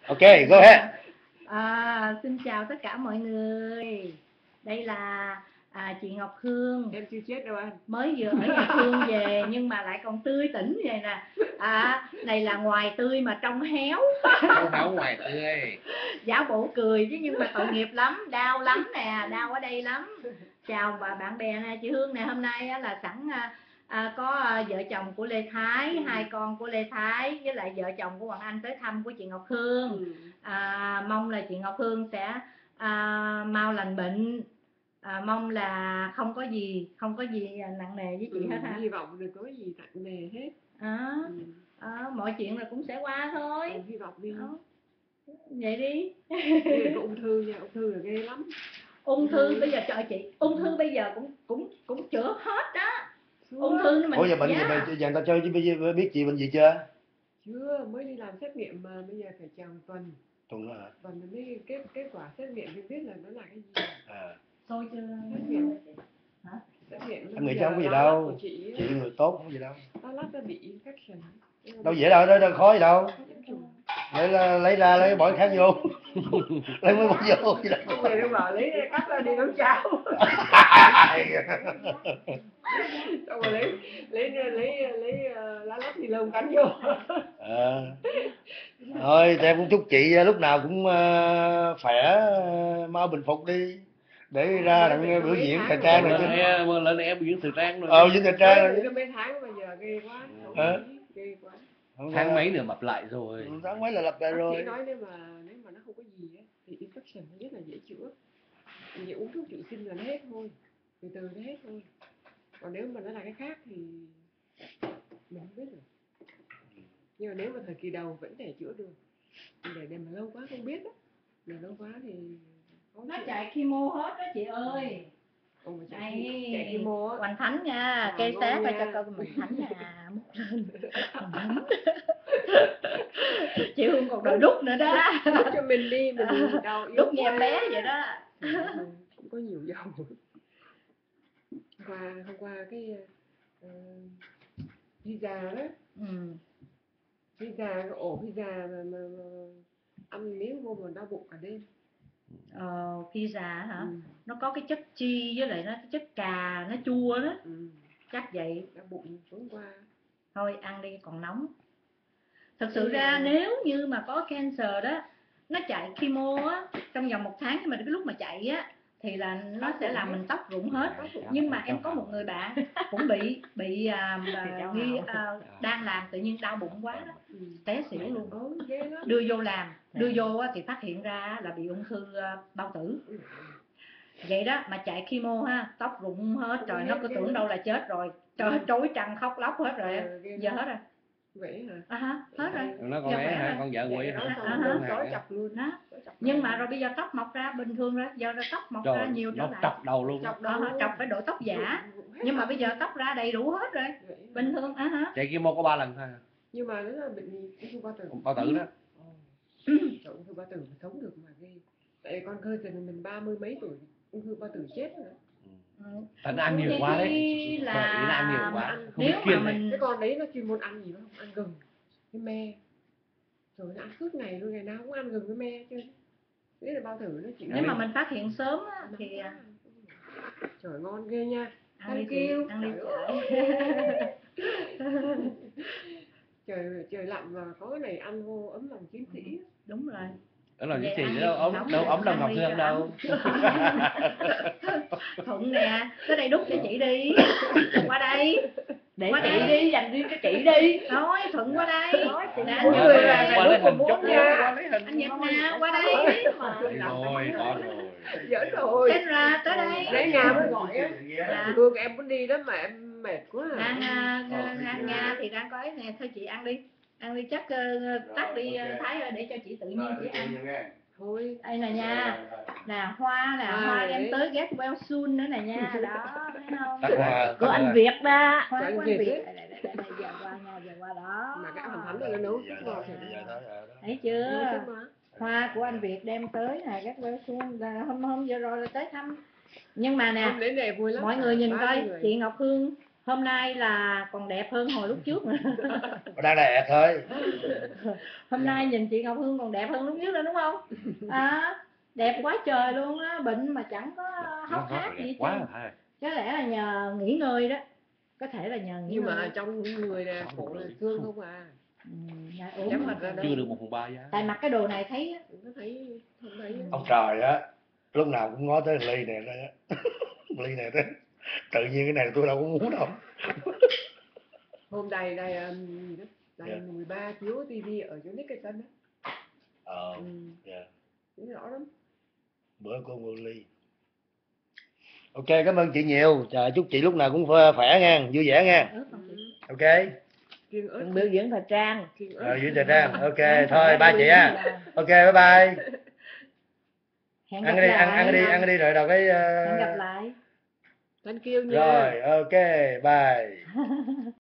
Ok, go ahead. Xin chào tất cả mọi người. Đây là chị Ngọc Hương. Em chưa chết đâu anh. Mới vừa ở nhà thương về nhưng mà lại còn tươi tỉnh vậy nè. Này là ngoài tươi mà trong héo. Không héo ngoài tươi. Giả bộ cười chứ nhưng mà tội nghiệp lắm, đau lắm nè, đau ở đây lắm. Chào và bạn bè nè, chị Hương nè, hôm nay là sẵn có vợ chồng của Lê Thái, hai con của Lê Thái với lại vợ chồng của Hoàng Anh tới thăm của chị Ngọc Hương. Mong là chị Ngọc Hương sẽ mau lành bệnh, mong là không có gì nặng nề với chị hết ha. Hy vọng đừng có gì nặng nề hết. Mọi chuyện là cũng sẽ qua thôi. Hy vọng đi. Vậy đi. Có ung thư nha, ung thư là ghê lắm. Ung thư bây giờ trời chị, ung thư bây giờ cũng chữa hết đó. Ung thư mình. Ủa giờ bệnh giờ ta chơi chứ bây giờ biết chị bệnh gì chưa? Chưa, mới đi làm xét nghiệm mà bây giờ phải chờ một tuần. Tuần hả? Tuần mới kết quả xét nghiệm thì biết là nó là cái gì. Thôi chưa. Hả? Xét nghiệm. Em nghĩ cháu không có gì đâu. Chị người tốt không có gì đâu. Nó lát nó bị infection. Đâu dễ đâu, đâu khó gì đâu. Lấy ra lấy bỏ khác vô. Lấy mới bỏ vô gì đâu. Người nó bảo lấy cắt ra đi nấu cháo. Xong rồi lấy lá lách thì lông cắn vô. Thôi thì em cũng chúc chị lúc nào cũng khỏe, mau bình phục đi để ra đặng biểu diễn thời trang rồi chứ. Lên em biểu diễn thời trang rồi. Diễn thời trang rồi. Cái mấy tháng bây giờ ghê quá. Ghê quá. Tháng mấy nữa mập lại rồi. Tháng mấy là lặp lại rồi. Chị nói nếu mà nó không có gì á thì infection nó rất là dễ chữa. Chỉ uống thuốc trị sinh là nó hết thôi. Từ từ nó hết thôi. Còn nếu mà nó là cái khác thì mình không biết được. Nhưng mà nếu mà thời kỳ đầu vẫn thể chữa được. Để mà lâu quá không biết á. Để lâu quá thì nó chạy chemo hết đó chị ơi. Chạy chemo á. Hoành Thánh nha, cây té phải cho con Hoành Thánh nè, múc lên. Hoành Thánh. Chị Hương còn đòi đút nữa đó. Đút cho mình đi, mình đau yếu. Đút như em bé vậy đó. Cũng có nhiều dầu. Hôm qua cái pizza đó. Pizza, ổ pizza mà ăn miếng vô mà đau bụng cả đêm. Pizza hả? Nó có cái chất chi với lại nó chất cà, nó chua đó. Chắc vậy. Đau bụng tối qua. Thôi ăn đi còn nóng. Thật sự ra nếu như mà có cancer đó, nó chạy chemo á trong vòng 1 tháng, nhưng mà cái lúc mà chạy á thì là nó sẽ làm mình tóc rụng hết. Nhưng mà em có một người bạn cũng bị đang làm tự nhiên đau bụng quá đó, té xỉu luôn. Đưa vô làm, đưa vô thì phát hiện ra là bị ung thư bao tử. Vậy đó mà chạy chemo ha, tóc rụng hết, trời nó cứ tưởng đâu là chết rồi. Trời trối trăng khóc lóc hết rồi, giờ hết rồi. Vậy hả? Hết rồi. Nó con bé hả? Con vợ quỷ hả? Trói chọc luôn đó. Nhưng mà rồi bây giờ tóc mọc ra bình thường rồi, giờ tóc mọc ra nhiều trở lại. Chọc đầu luôn. Chọc phải đổi tóc giả. Nhưng mà bây giờ tóc ra đầy đủ hết rồi. Bình thường Chạy chemo có 3 lần thôi. Nhưng mà nó là bệnh ung thư bao tử. Bao tử đó. Ung thư bao tử mà sống được mà ghê. Tại con khơi thì mình 30 mấy tuổi ung thư bao tử chết rồi. Nó ăn nhiều quá đấy. Nó ăn nhiều quá. Nếu mà mình cái con đấy nó chuyên môn ăn gì không? Ăn gừng, cái me. Rồi nó ăn suốt ngày luôn, ngày nào cũng ăn gừng với me chứ. Đấy là bao tử nó chỉ. Nếu mà mình phát hiện sớm á thì trời ngon ghê nha. Ăn đi Trời lạnh mà có cái này ăn vô ấm lòng chiến sĩ. Đúng rồi. Đó là cái gì đâu ấm lòng Ngọc Hương đâu. Thuận nè, tới đây đút cho chị đi. Qua đây. Để qua chị đây. Đi, dành riêng cho chị đi. Nói Thuận qua đây. Nói chị anh người là đút còn muốn nha. Anh Nhật nè, qua đây. Rồi, có rồi. Giỡn rồi. Đến ra tới đây. Để nhà mới gọi á. Hương em muốn đi đó mà em mệt quá à. Nga thì đang có ấy nè, thôi chị ăn đi. Ăn đi chắc tắt đi Thái ơi để cho chị tự nhiên chị ăn. Thôi. Đây nè nha. Nè hoa nè, hoa em tới get well soon nữa nè nha. Đó, thấy không? Của anh Việt đó. Hoa của anh Việt. Đây giờ qua nha, giờ qua đó. Mà cái Hoàng Thánh này nó nấu chút ngọt. Thấy chưa? Hoa của anh Việt đem tới nè, get well soon là hôm vừa rồi là tới thăm. Nhưng mà nè, mọi người nhìn coi chị Ngọc Hương Hôm nay là còn đẹp hơn hồi lúc trước nữa. Đang đẹp thôi. Hôm nay nhìn chị Ngọc Hương còn đẹp hơn lúc trước nữa đúng không? Đẹp quá trời luôn á, bệnh mà chẳng có hốc hác gì hết quá trơn. rồi thôi. Có lẽ là nhờ nghỉ ngơi đó, có thể là nhờ nghỉ Nhưng ngơi. mà trong người nè cổ là xương không à. Dạ, ốm Chấm mà. mặt ra đâu. Chưa được 1/3 giá. Tại mặc cái đồ này thấy á. Đừng có thấy không thấy á. Ông trời á, lúc nào cũng ngó tới ly này đó. Ly này đó. Tự nhiên cái này tôi đâu có muốn đâu. Hôm đầy gì đó, đầy Dạ. 13 chiếu tivi ở chỗ Nicholson á. Ờ, dạ. Cũng rõ lắm. Bữa cô mua ly. Ok, cảm ơn chị nhiều. Chào chúc chị lúc nào cũng khỏe nha, vui vẻ nha. Ok. Kiêng ớt. Đừng biểu diễn thời trang. Kiêng ớt. Rồi, vui thời trang. Ok, Dạ, thôi dạ, bye vui chị vẻ ha. là- Ok, bye bye. Hẹn Ăn gặp đi, lại. ăn đi rồi đọc cái Hẹn gặp lại. Thank you nha. rồi, ok, bye.